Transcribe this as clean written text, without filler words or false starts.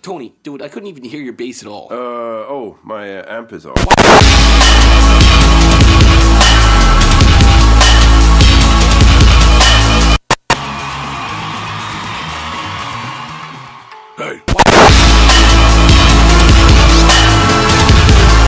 Tony, dude, I couldn't even hear your bass at all. Oh, my amp is on. Hey.